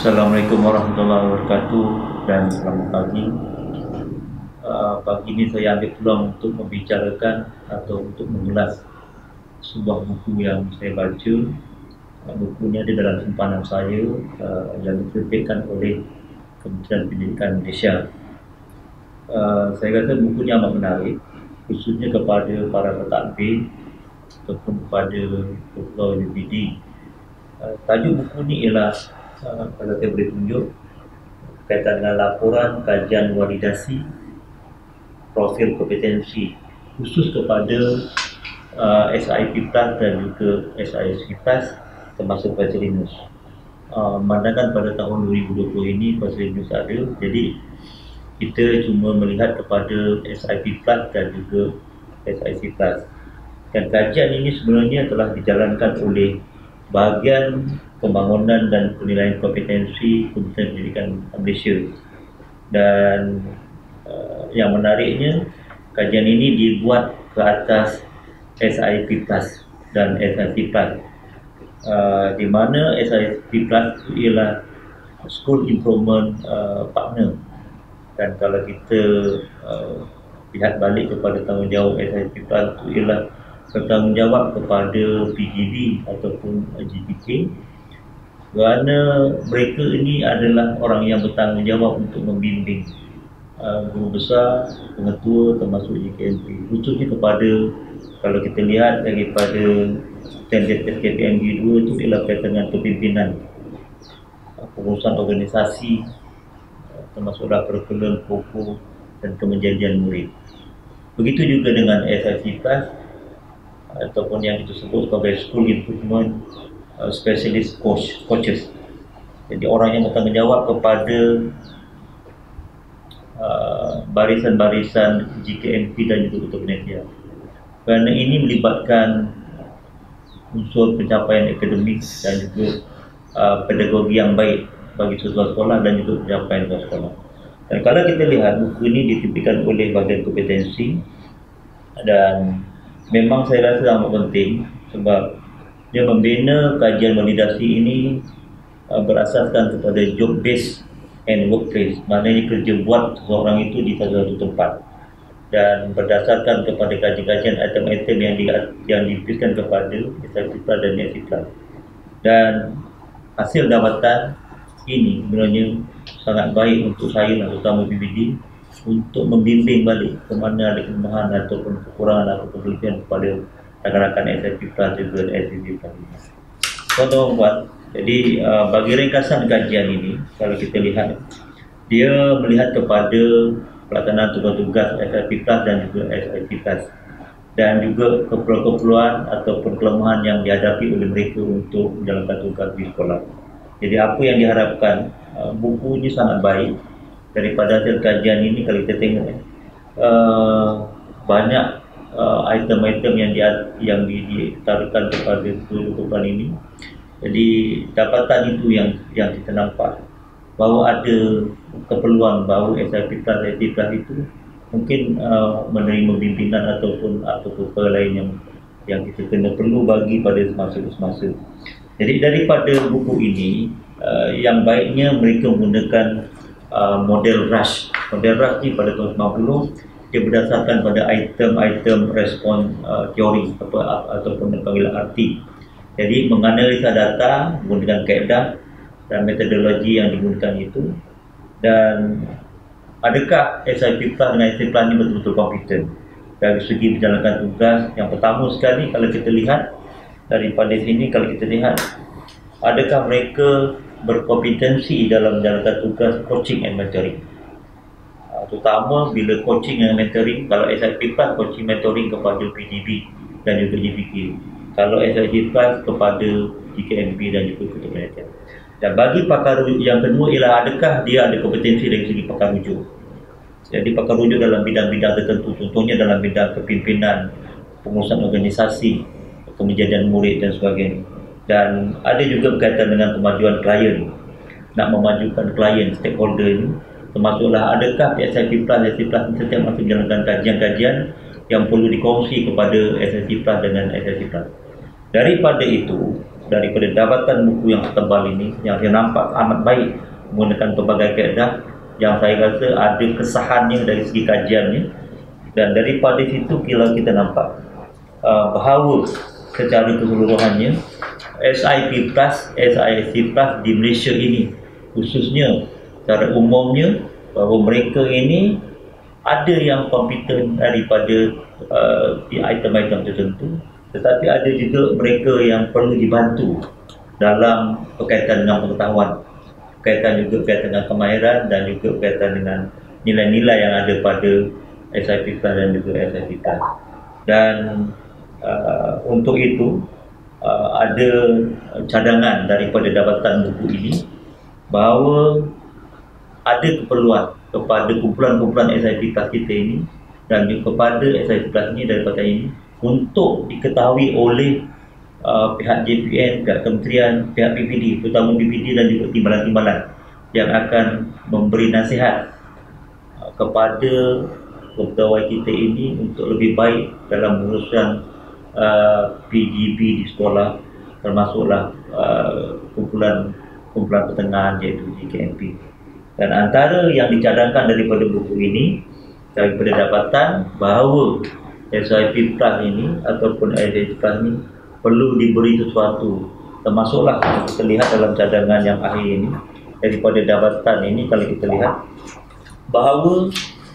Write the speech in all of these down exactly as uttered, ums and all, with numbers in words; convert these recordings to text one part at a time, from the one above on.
Assalamualaikum warahmatullahi wabarakatuh dan selamat pagi. Uh, pagi ini saya ambil peluang untuk membicarakan atau untuk mengulas sebuah buku yang saya baca. Uh, buku ini ada dalam simpanan saya uh, yang diterbitkan oleh Kementerian Pendidikan Malaysia. Uh, saya rasa buku ini amat menarik, khususnya kepada para pentadbir ataupun kepada pegawai U P D. Uh, tajuk buku ini ialah Uh, kalau saya boleh tunjuk berkaitan dengan laporan kajian validasi profil kompetensi khusus kepada uh, S I P Plus dan juga S I S P Plus termasuk Bachelor's. Uh, Memandangkan pada tahun dua ribu dua puluh ini Bachelor's ada, jadi kita cuma melihat kepada S I P Plus dan juga S I S Plus. Dan kajian ini sebenarnya telah dijalankan oleh bahagian pembangunan dan penilaian kompetensi Kementerian Pendidikan Malaysia. Dan uh, yang menariknya, kajian ini dibuat ke atas S I P Plus dan S I S Plus, uh, di mana S I S Plus itu ialah School Improvement uh, Partner. Dan kalau kita uh, lihat balik kepada tanggungjawab S I P Plus itu ialah bertanggungjawab kepada P G B ataupun G P K, kerana mereka ini adalah orang yang bertanggungjawab untuk membimbing uh, guru besar, pengetua termasuk G K M P, khususnya kepada, kalau kita lihat daripada standard S K P M G dua itu ialah berkaitan dengan kepimpinan, uh, pengurusan organisasi, uh, termasuklah kurikulum, pokok dan kemenjadian murid. Begitu juga dengan S I S Plus ataupun yang disebut sebagai School Improvement uh, Specialist Coach, Coaches. Jadi orang yang bertanggungjawab kepada uh, barisan-barisan G K M P dan juga Ketua Panitia. Kerana ini melibatkan unsur pencapaian akademik dan juga uh, pedagogi yang baik bagi siswa sekolah dan juga pencapaian siswa sekolah. Dan kalau kita lihat, buku ini diterbitkan oleh bahagian kompetensi dan memang saya rasa amat penting sebab dia membina kajian validasi ini uh, berasaskan kepada job based and workplace, maknanya kerja buat seseorang itu di satu tempat, dan berdasarkan kepada kajian-kajian item-item yang di, yang diberikan kepada S I P Plus dan S I S Plus. Dan hasil dapatan ini sebenarnya sangat baik untuk saya dan terutama P P D untuk membimbing balik ke mana ada kelemahan ataupun kekurangan atau kelebihan kepada rakan-rakan S I P Plus juga S I S Plus. Tuan-tuan, jadi uh, bagi ringkasan kajian ini, kalau kita lihat, dia melihat kepada pelaksanaan tugas-tugas S I P Plus dan juga S I S Plus, dan juga keperluan-keperluan ataupun kelemahan yang dihadapi oleh mereka untuk menjalankan tugas di sekolah. Jadi apa yang diharapkan, uh, buku ini sangat baik. Daripada hasil kajian ini, kalau kita tengok uh, banyak uh, item-item yang di, yang ditaruhkan kepada kehidupan ini. Jadi dapatan itu yang yang kita nampak bahawa ada keperluan bahawa S I P Plus, S I S Plus itu mungkin uh, menerima pimpinan ataupun atau perkara lain yang yang kita kena perlu bagi pada semasa-semasa. Jadi daripada buku ini, uh, yang baiknya mereka menggunakan Uh, model rush. Model rush ni pada tahun sembilan puluh dia berdasarkan pada item-item respon uh, teori apa, ataupun dipanggil R T. Jadi menganalisa data menggunakan kaedah dan metodologi yang digunakan itu. Dan adakah S I P Plus dengan S I S Plus ni betul-betul kompeten dari segi menjalankan tugas? Yang pertama sekali, kalau kita lihat daripada sini, kalau kita lihat adakah mereka berkompetensi dalam menjalankan tugas coaching and mentoring, uh, terutama bila coaching and mentoring. Kalau S I P Plus, coaching mentoring kepada P G B dan juga G P K. Kalau S I S Plus kepada G K M P dan juga Ketua Panitia. Dan bagi pakar yang kedua ialah adakah dia ada kompetensi dari segi pakar rujuk. Jadi pakar rujuk dalam bidang-bidang tertentu, contohnya dalam bidang kepimpinan, pengurusan organisasi, kemenjadian murid dan sebagainya. Dan ada juga berkaitan dengan pemajuan klien, nak memajukan klien, stakeholder ini, termasuklah adakah S I P Plus, S I S Plus setiap masa menjalankan kajian-kajian yang perlu dikongsi kepada S I P Plus dengan S I S Plus. Daripada itu, daripada dapatan buku yang tebal ini, yang saya nampak amat baik menggunakan pelbagai kaedah yang saya rasa ada kesahannya dari segi kajiannya, dan daripada situ kalau kita nampak uh, bahawa secara keseluruhannya S I P plus, S I S C plus di Malaysia ini khususnya secara umumnya, bahawa mereka ini ada yang kompeten daripada uh, di item-item tertentu, tetapi ada juga mereka yang perlu dibantu dalam berkaitan dengan pengetahuan, berkaitan juga berkaitan dengan kemahiran, dan juga berkaitan dengan nilai-nilai yang ada pada S I P plus dan juga S I P plus. Dan uh, untuk itu uh, ada cadangan daripada dapatan buku ini bahawa ada keperluan kepada kumpulan-kumpulan S I P plus kita ini dan juga kepada S I P plus ini daripada ini untuk diketahui oleh uh, pihak J P N, pihak kementerian, pihak P P D, terutama P P D dan juga timbalan-timbalan yang akan memberi nasihat uh, kepada pegawai kita ini untuk lebih baik dalam mengurusan uh, P G B di sekolah, termasuklah uh, kumpulan kumpulan pertengahan iaitu G K M P. Dan antara yang dicadangkan daripada buku ini, daripada dapatan bahawa S I P plus ini ataupun S I P plus ini perlu diberi sesuatu, termasuklah kita lihat dalam cadangan yang akhir ini daripada dapatan ini, kalau kita lihat bahawa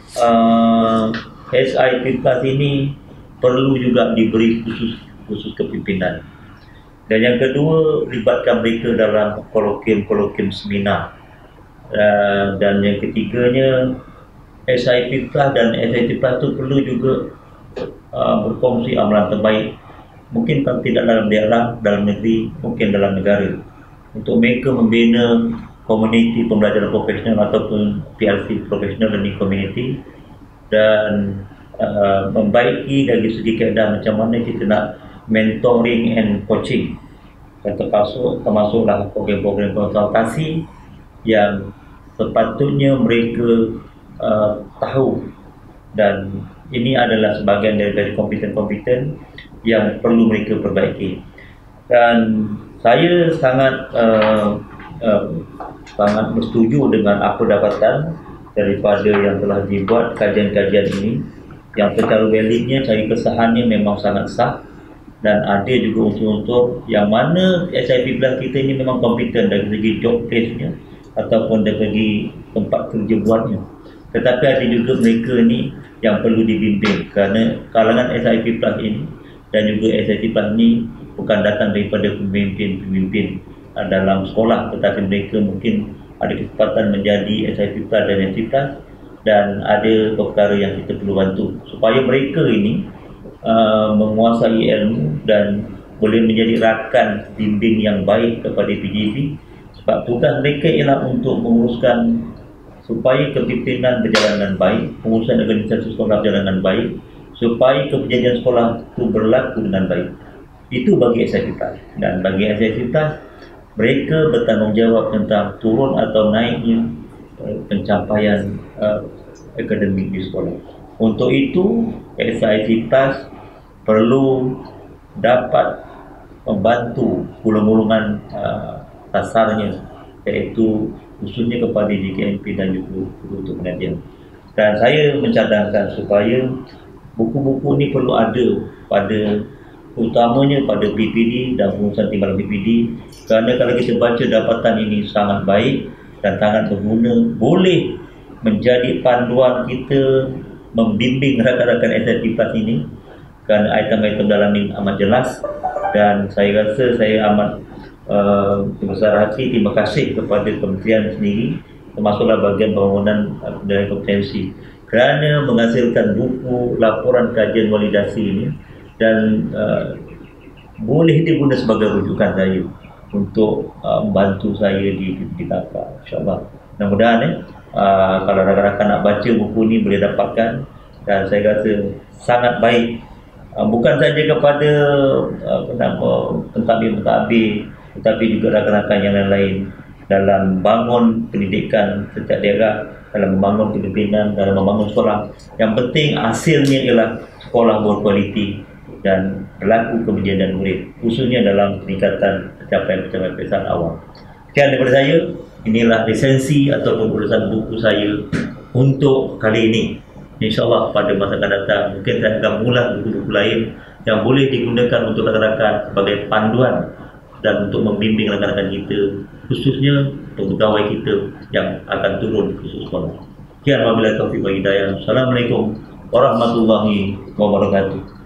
uh, S I P plus ini perlu juga diberi khusus khusus kepimpinan. Dan yang kedua, libatkan mereka dalam kolokium-kolokium seminar. Uh, dan yang ketiganya, S I P plus dan S I T plus itu perlu juga uh, berkongsi amalan terbaik, mungkin kan tidak dalam daerah, dalam negeri, mungkin dalam negara, untuk mereka membina komuniti pembelajaran profesional ataupun P L C, Professional Learning Community, dan uh, membaiki dari segi keadaan macam mana kita nak mentoring and coaching, dan termasuk termasuklah program-program konsultasi yang sepatutnya mereka uh, tahu, dan ini adalah sebahagian dari kompeten-kompeten yang perlu mereka perbaiki. Dan saya sangat uh, uh, sangat bersetuju dengan apa dapatan daripada yang telah dibuat kajian-kajian ini, yang secara validnya, cari kesahannya memang sangat sah, dan ada juga unsur-unsur yang mana S I P plus kita ini memang kompeten dari segi job place-nya ataupun dari segi tempat kerja buatnya. Tetapi ada juga mereka ni yang perlu dibimbing, kerana kalangan S I P plus ini dan juga S I T plus ini bukan datang daripada pemimpin-pemimpin dalam sekolah, tetapi mereka mungkin ada kesempatan menjadi S I P plus dan S I T plus, dan ada perkara yang kita perlu bantu supaya mereka ini uh, menguasai ilmu dan boleh menjadi rakan bimbing yang baik kepada P G B. Sebab tugas mereka ialah untuk menguruskan supaya kepimpinan berjalan dengan baik, pengurusan organisasi sekolah berjalan dengan baik, supaya kejadian sekolah itu berlaku dengan baik. Itu bagi S I P plus. Dan bagi S I P plus, mereka bertanggungjawab tentang turun atau naiknya uh, pencapaian uh, akademik di sekolah. Untuk itu, S I P plus perlu dapat membantu gulung-gulungan uh, dasarnya, iaitu khususnya kepada J K M P dan juga untuk pengajian. Dan saya mencadangkan supaya buku-buku ini perlu ada pada, utamanya pada P P D dan pengurusan timbalan P P D, kerana kalau kita baca dapatan ini sangat baik dan sangat berguna, boleh menjadi panduan kita membimbing rakan-rakan S I P plus ini, kerana item-item dalam ini amat jelas. Dan saya rasa saya amat Uh, besar hati terima kasih kepada kementerian sendiri, termasuklah bahagian pembangunan uh, dan kompetensi, kerana menghasilkan buku laporan kajian validasi ini, dan uh, boleh diguna sebagai rujukan saya untuk uh, membantu saya di di T A P A, insyaAllah. Mudah-mudahan eh, uh, kalau rakan-rakan nak baca buku ini boleh dapatkan, dan saya rasa sangat baik, uh, bukan saja kepada uh, pentadbir-pentadbir, tetapi juga rakan-rakan yang lain-lain dalam bangun pendidikan setiap daerah, dalam membangun kepimpinan, dalam membangun sekolah. Yang penting hasilnya ialah sekolah berkualiti, dan berlaku kejadian murid, khususnya dalam peningkatan pencapaian-pencapaian peperiksaan awal. Sekian daripada saya. Inilah lisensi ataupun urusan buku saya untuk kali ini. InsyaAllah pada masa akan datang mungkin saya akan mengulas buku-buku lain yang boleh digunakan untuk rakan-rakan sebagai panduan dan untuk membimbing rakan-rakan kita, khususnya untuk pegawai kita yang akan turun ke sekolah. Sekian wabillahi taufiq wal hidayah. Assalamualaikum warahmatullahi wabarakatuh.